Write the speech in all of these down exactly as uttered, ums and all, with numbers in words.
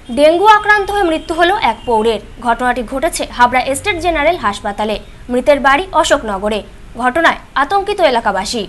Dengue আক্রান্ত হয়ে মৃত্যু হলো এক পৌরের। ঘটনাটি ঘটেছে হাবড়া স্টেট জেনারেল হাসপাতালে। মৃতের বাড়ি অশোকনগরে। ঘটনায় আতঙ্কিত এলাকাবাসী।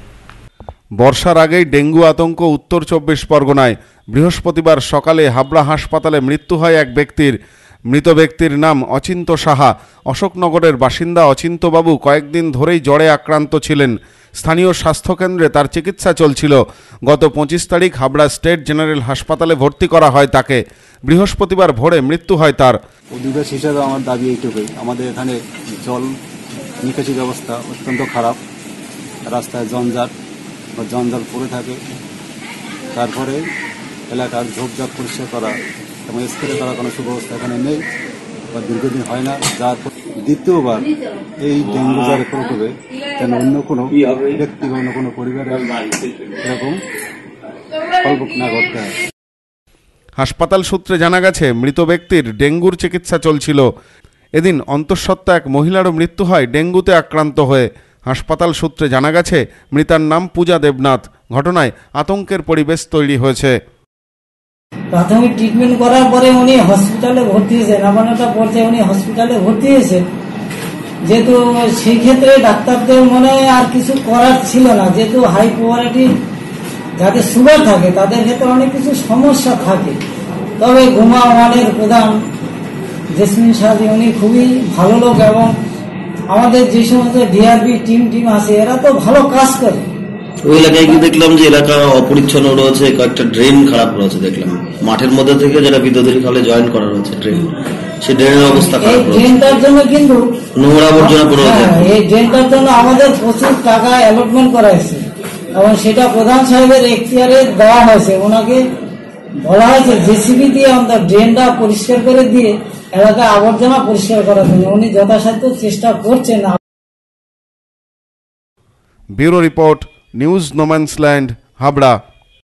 বর্ষার আগেই ডেঙ্গু আতঙ্ক উত্তর চব্বিশ পরগনায়। বৃহস্পতিবার সকালে হাবড়া হাসপাতালে মৃত্যু হয় এক ব্যক্তির। মৃত ব্যক্তির নাম অচিন্ত সাহা। অশোকনগরের বাসিন্দা অচিন্তবাবু কয়েকদিন ধরেই জ্বরে আক্রান্ত ছিলেন। স্থানীয় স্বাস্থ্যকেন্দ্রে তার চিকিৎসা চলছিল। গত পঁচিশ তারিখ হাবড়া স্টেট জেনারেল হাসপাতালে ভর্তি করা হয় তাকে। বৃহস্পতিবার ভোরে মৃত্যু হয় তার। অধিবাস হিসাবে আমার দাবি এইটুকুই, আমাদের এখানে জল নিকাশি ব্যবস্থা অত্যন্ত খারাপ। রাস্তায় জঞ্জাট বা জঞ্জাল পড়ে থাকে। তারপরে এলাকার ঝোপঝাপ পরিষ্কার করা এবং স্প্রে করার কোনো সুব্যবস্থা এখানে নেই বা দীর্ঘদিন হয় না। যার দ্বিতীয়বার এই ডেঙ্গু জ্বরের প্রকোপে যেন অন্য কোনো ব্যক্তি বা অন্য কোনো পরিবারের এরকম কল্পক না করতে হয়। হাসপাতাল সূত্রে জানা গেছে, মৃত ব্যক্তির ডেঙ্গুর চিকিৎসা চলছিল। এদিন অন্তঃসত্ত্বা এক মহিলারও মৃত্যু হয় ডেঙ্গুতে আক্রান্ত হয়ে। হাসপাতাল সূত্রে জানা গেছে, মৃতার নাম পূজা দেবনাথ। ঘটনায় আতঙ্কের পরিবেশ তৈরি হয়েছে। প্রাথমিক ট্রিটমেন্ট করার পরে উনি হসপিটালে ভর্তি হয়েছেন। এমন একটা পর্যায়ে উনি হসপিটালে ভর্তি হয়েছেন, যেহেতু সেই ক্ষেত্রে ডাক্তারদের মনে আর কিছু করার ছিল না। যেহেতু হাই প্রায়োরিটি যাদের সুগার থাকে তাদের ক্ষেত্রে অনেক কিছু সমস্যা থাকে। তবে ঘুমা ওয়ানের প্রধান জেসমিন সাহায্য উনি খুবই ভালো লোক, এবং আমাদের যে সমস্ত ডিআরবি টিম টিম আছে এরা তো ভালো কাজ করে। ওই এলাকায় গিয়ে দেখলাম যে এলাকা অপরিচ্ছন্ন রয়েছে, কয়েকটা ড্রেন খারাপ রয়েছে। দেখলাম মাঠের মধ্যে থেকে যেটা বিদ্যুতের খালে জয়েন করা রয়েছে ড্রেন, সেই ড্রেনের অবস্থা খারাপ। ড্রেনটার জন্য কিন্তু নোংরা আবর্জনা পড়ে রয়েছে। এই ড্রেনটার জন্য আমাদের প্রচুর টাকা অ্যালটমেন্ট করা হয়েছে এবং সেটা প্রধান সাহেবের এখতিয়ারে দেওয়া হয়েছে। ওনাকে বলা হয়েছে জেসিবি দিয়ে আমাদের ড্রেনটা পরিষ্কার করে দিয়ে এলাকায় আবর্জনা পরিষ্কার করার জন্য উনি যথাসাধ্য চেষ্টা করছেন। Bureau report, news no man's land, Habra.